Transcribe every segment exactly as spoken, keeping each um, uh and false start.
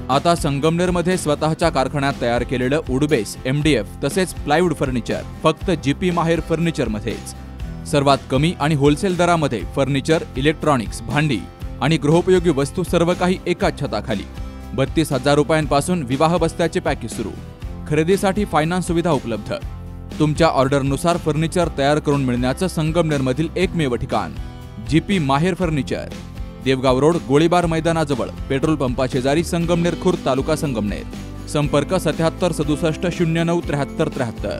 आता संगमनेरमध्ये स्वतःच्या कारखान्यात तयार केलेलं वुडबेस, एमडीएफ तसेच प्लायवूड फर्निचर फक्त जीपी माहेर फर्निचरमध्येच। सर्वात कमी आणि होलसेल दरामध्ये फर्निचर, इलेक्ट्रॉनिक्स, भांडी आणि गृहोपयोगी वस्तू सर्व काही एकाच छताखाली। बत्तीस हजार रुपयांपासून विवाह बस्त्याचे पॅकेज सुरू। खरेदीसाठी फायनान्स सुविधा उपलब्ध। तुमच्या ऑर्डरनुसार फर्निचर तयार करून मिळण्याचं संगमनेरमधील एकमेव ठिकाण जीपी माहेर फर्निचर। देवगाव रोड, गोळीबार मैदानाजवळ, पेट्रोल पंपा शेजारी, संगमनेर खुर्द, तालुका संगमनेर। संपर्क सत्याहत्तर सदुसष्ट शून्य नऊ त्र्याहत्तर त्र्याहत्तर।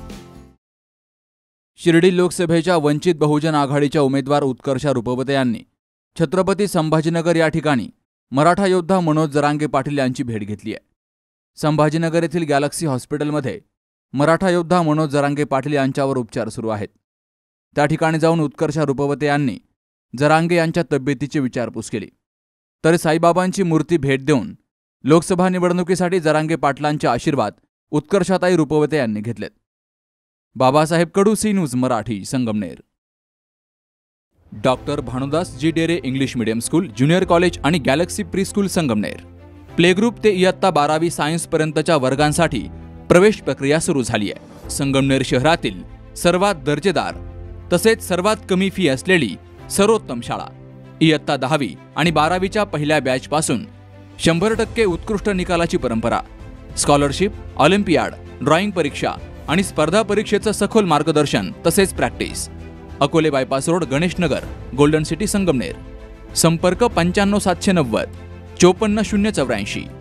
शिर्डी लोकसभेच्या वंचित बहुजन आघाडीच्या उमेदवार उत्कर्षा रुपवते यांनी छत्रपती संभाजीनगर या ठिकाणी मराठा योद्धा मनोज जरांगे पाटील यांची भेट घेतली आहे। संभाजीनगर येथील गॅलेक्सी हॉस्पिटलमध्ये मराठा योद्धा मनोज जरांगे पाटील यांच्यावर उपचार सुरू आहेत। त्या ठिकाणी जाऊन उत्कर्षा रुपवते यांनी जरांगे यांच्या तब्येतीची विचारपूस केली। तर साईबाबांची मूर्ती भेट देऊन लोकसभा निवडणुकीसाठी जरांगे पाटलांचे आशीर्वाद उत्कर्षाताई रुपवते यांनी घेतलेत। Babasaheb Kadu, C news Marathi, Sangamner. Doctor Bhanudas ji Dere English medium school, junior college आणि galaxy pre school Sangamner. Play group ते इयत्ता बारावी सायन्स पर्यंतच्या वर्गांसाठी प्रवेश प्रक्रिया सुरू झाली आहे। संगमनेर शहरातील सर्वात दर्जेदार तसेच सर्वात कमी फी असलेली सर्वोत्तम शाळा। इयत्ता दहावी आणि बारावीच्या पहिल्या बॅच पासून शंभर टक्के उत्कृष्ट निकालाची परंपरा। स्कॉलरशिप, ऑलिम्पियाड, ड्रॉइंग परीक्षा आणि स्पर्धा परीक्षेचं सखोल मार्गदर्शन तसेच practice. Akole bypass road, Ganeshnagar, golden city, Sangamner. संपर्क पंच्याण्णव सातशे नव्वद चोपन्न शून्य चौऱ्याऐंशी।